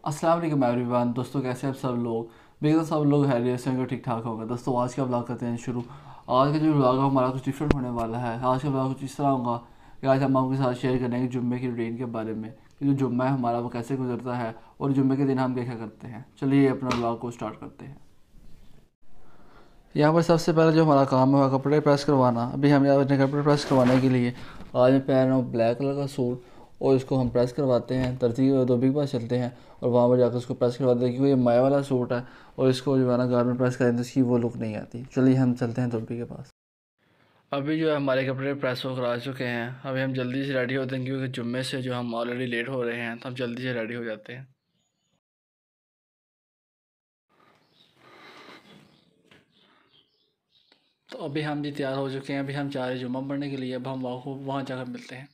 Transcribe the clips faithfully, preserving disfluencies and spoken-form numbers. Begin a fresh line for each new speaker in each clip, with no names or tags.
अस्सलाम वालेकुम एवरीवन। दोस्तों कैसे हैं आप सब लोग। मेरे सब लोग हैरियत से होंगे, ठीक ठाक होगा। दोस्तों आज का ब्लॉग करते हैं शुरू। आज का जो ब्लॉग है हमारा कुछ डिफरेंट होने वाला है। आज का ब्लॉग कुछ इस तरह होगा कि आज हम आपके साथ शेयर करेंगे जुम्मे की रूटीन के बारे में कि जो जुम्मा है हमारा वो कैसे गुजरता है और जुम्मे के दिन हम क्या क्या करते हैं। चलिए अपना ब्लॉग को स्टार्ट करते हैं। यहाँ पर सबसे पहले जो हमारा काम है वो कपड़े प्रेस करवाना। अभी हम यहाँ अपने कपड़े प्रेस करवाने के लिए आज मैं पहन रहा हूँ ब्लैक कलर का सूट और इसको हम प्रेस करवाते हैं। तरतीब धोबी के पास चलते हैं और वहाँ पर जाकर उसको प्रेस करवाते हैं क्योंकि ये माया वाला सूट है और इसको जो है ना गारमेंट प्रेस करें तो इसकी वो लुक नहीं आती। चलिए हम चलते हैं धोबी के पास। अभी जो है हमारे कपड़े प्रेस हो करा चुके हैं। अभी हम जल्दी से रेडी होते हैं क्योंकि जुम्मे से जो हम ऑलरेडी लेट हो रहे हैं तो हम जल्दी से रेडी हो जाते हैं। तो अभी हम भी तैयार हो चुके हैं। अभी हम चाह रहे हैं जुम्मा पढ़ने के लिए। अब हम वहाँ वहाँ जाकर मिलते हैं।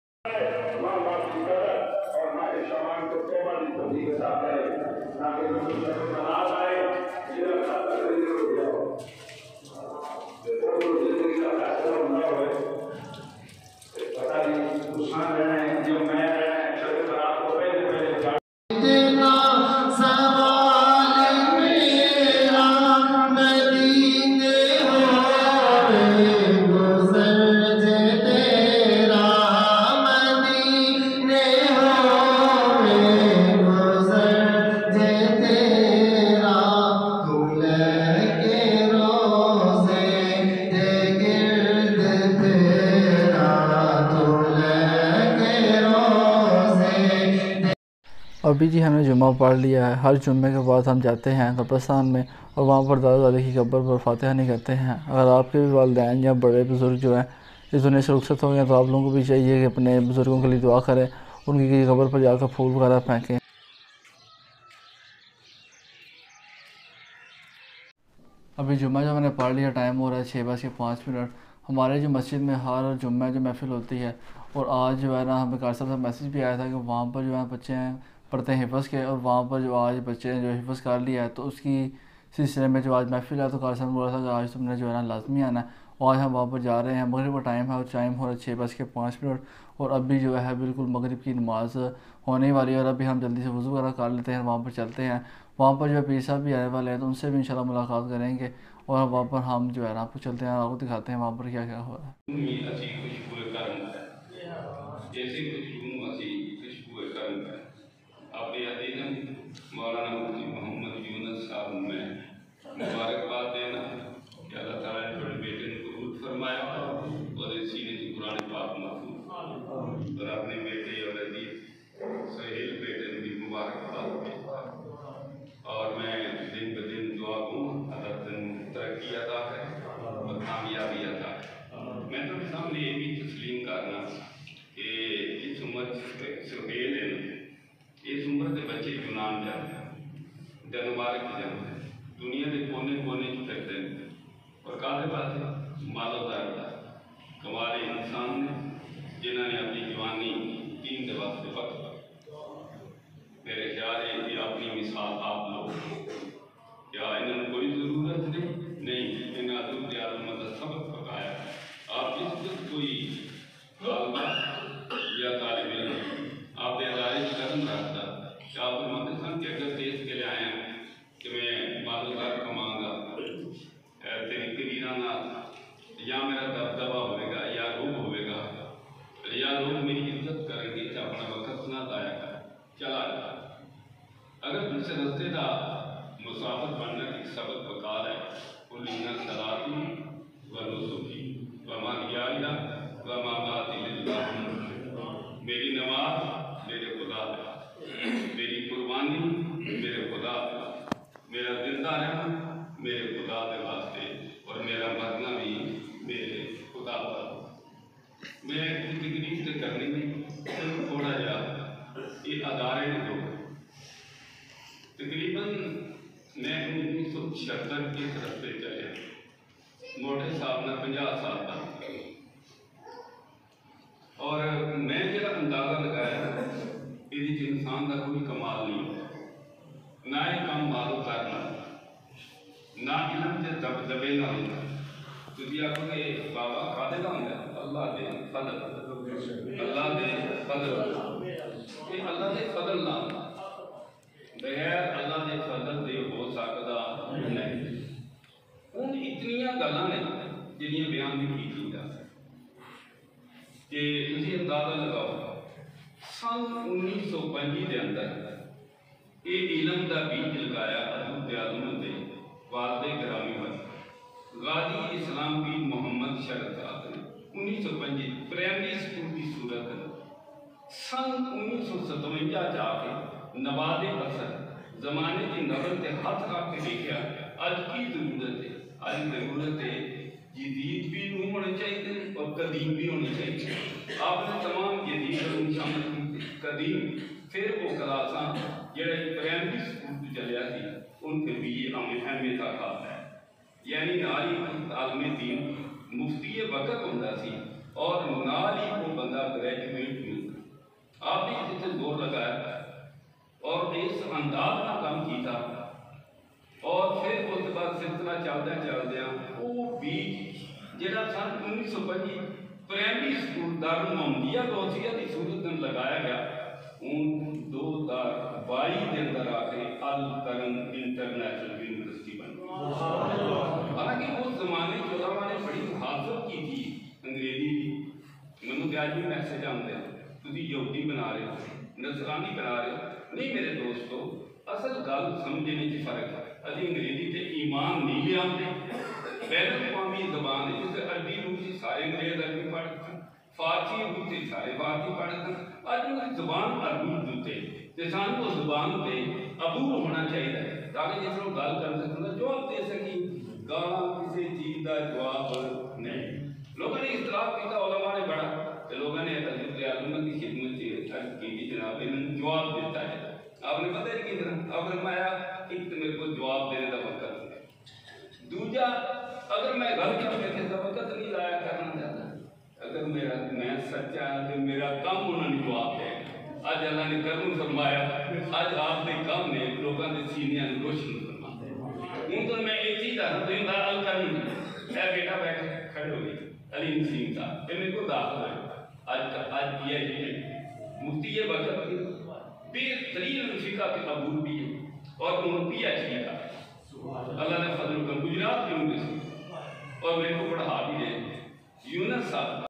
अभी जी हमने जुम्मा पढ़ लिया है। हर जुम्मे के बाद हम जाते हैं कब्रिस्तान में और वहाँ पर दादा दादी की कब्र पर फातिहा नहीं करते हैं। अगर आपके भी वालिदैन या बड़े बुज़ुर्ग जो हैं इस दुनिया से रुखसत हो गए तो आप लोगों को भी चाहिए कि अपने बुज़ुर्गों के लिए दुआ करें, उनकी कब्र पर जाकर फूल वगैरह फेंकें। अभी जुम्मा जो मैंने पढ़ लिया, टाइम हो रहा है छः बज के पाँच मिनट। हमारे जो मस्जिद में हर जुम्मे जो महफिल होती है और आज जो है ना हमें कार साहब से मैसेज भी आया था कि वहाँ पर जो है बच्चे हैं पढ़ते हैं हिफ़्ज़ के और वहाँ पर जो आज बच्चे ने जो हिफ़्ज़ कर लिया है तो उसकी सिलसिले में जो आज महफिल है तो कार साहब ने बोला था कि आज तुमने जो है ना लाजमी आना है। और आज हम वहाँ पर जा रहे हैं। मगरिब का टाइम है और टाइम हो रहा है छः बज के पाँच मिनट और अभी जो है बिल्कुल मगरिब की नमाज़ होने वाली है और अभी हम जल्दी से वज़ू वगैरह कर लेते हैं, वहाँ पर चलते हैं। वहाँ पर जो है पीर साहब भी आने वाले हैं तो उनसे भी इंशाल्लाह मुलाकात करेंगे और वहाँ पर हम जो है ना आपको चलते हैं, आपको दिखाते हैं वहाँ पर क्या क्या हो रहा
और मैं दिन ब दिन दुआ दूँ अल्लाह तरक्की अता है और कामयाबी अता है। मैं तो सामने ये भी तस्लीम करना कि इस उम्र सुहेल है इस उम्र के बच्चे यूनान जाते हैं जनमार्ग जाते हैं दुनिया के कोने कोने फिरते हैं और काले पास मालोदार कमाल इंसान ने जिन्होंने अपनी जवानी तीन के वास्ते वक्त मेरे ख्याल है कि अपनी मिसाल आप लोग क्या इन्होंने कोई ज़रूरत नहीं नहीं इन्हें अदब आलम सबक पकाया। आप जिस वक्त कोई तालबा या तालिब इल्म आप आदारिश कदम रखता कि आप फरमाते सन कि अगर देश के लिए आए हैं कि मैं मालूदार कमाऊँगा तेरी करीराना या मेरा दबदबा होगा या रूप होगा या लोग मेरी इज्जत करेंगे कि अपना वक्त ना दाया कर चला जाए। अगर दूसरे रस्ते का मुसाफिर बनने की सबक बकार है उन्नीना सलाती व नुसुकी व माहियाया व मामाती मेरी नमाज मेरे खुदा है, मेरी कुर्बानी मेरे खुदा है, मेरा जिंदा रहना मेरे खुदा के वास्ते और मेरा मरना भी मेरे खुदा का। मैं तकलीफ से करने में सिर्फ थोड़ा जा ये अदारे ने दो तकरीबन मैं उन्नीस सौ छिहत्तर के तरफ से चले मोटे साहब ने पंजाह साल तक और मैं जरा अंदाजा लगाया ये इंसान का कोई कमाल नहीं ना ही कम मालूम करना ना इलम से दब दबे ना होता तुझे आखोगे बाबा कादे का होंगे अल्लाह दे फजल अल्लाह दे फजल ये अल्लाह दे फजल ना सन उन्नीस सौ पंजी के अंदर ये इलम का बीज लगाया हजूर दे आलम दे वालदे ग्रामी पर गाजी इस्लाम की मोहम्मद शरद ने उन्नीस सौ पंजी प्राइमरी स्कूल की सूरत सन उन्नीस सौ सतवंजा जाके नवादे असर जमाने की नजर से हाथ रख के देखा अज की जरूरत है। अज जरूरत है जदीद भी होने चाहिए और कदीम भी होने चाहिए। आपने तमाम जदीद शामिल की कदीम फिर वो क्लासा जोड़े प्राइमरी स्कूल चलिया थी उनके भी ये अहमियत रखा है। यानी नाल ही तालमे दीन मुफ्ती वक़्त होंदा सी और नाल ही वो बंदा ग्रेजुएट भी होंदा। आप भी जितने जोर लगाया और इस अंदाज का काम किया और फिर उस बाद सिलसिला चलदा चलदिया वो बीज जिहड़ा सन उन्नीस सौ पंजी प्राइमरी स्कूल दारुल मोहम्मदिया गौसिया की सूरत में लगाया गया उन दो हज़ार बाई के अंदर आके अल करम इंटरनेशनल यूनिवर्सिटी बन गई। हालांकि उस जमाने के उलमा ने बड़ी मुखालफत की थी अंग्रेजी की। मैंने आज भी मैसेज आते हैं तुम यहूदी बना रहे हो नसरानी बना रहे हो। नहीं मेरे दोस्तों असल गल समझने की फर्क है। अभी अंग्रेजी से ईमान नहीं ले आते बैन अवी जबान है जैसे अरबी रूसी सारे अंग्रेज अरबी पढ़ते हैं फारसी रूसी सारे फारसी पढ़ते हैं। अज जबान अरबी दूते तो सानू उस जबान पे अबूर होना चाहिए ताकि जिस गल कर सकते जवाब दे सकी। गाला किसी चीज का जवाब नहीं। लोगों ने इख्तलाफ किया उलमा ने बड़ा तो लोगों ने हज़रत आलम की खिदमत की जनाब इन्होंने जवाब दिता है। आपने पता है कि तरह अब फरमाया एक तो मेरे को जवाब देने का वक्त है दूजा अगर मैं गलत हूँ मेरे का वक्त नहीं लाया करना चाहता। अगर मेरा मैं सच्चा है तो मेरा काम उन्होंने जवाब है। अज अल्लाह ने कर्म फरमाया अज आपके काम ने लोगों के सीनिया रोशन फरमा। हूँ तो मैं एक चीज दस दिन का अल करनी है बेटा बैठ खड़े हो गए अली नसीम साहब ये मेरे को दाखिल है आज आज ये मुफ्ती ये वक्त बेहतरीन फिका के अबूर भी है और उन पी एच डी का अल्लाह ने फजल कर गुजरात यूनिवर्सिटी और मेरे को पढ़ा भी है यूनस साहब।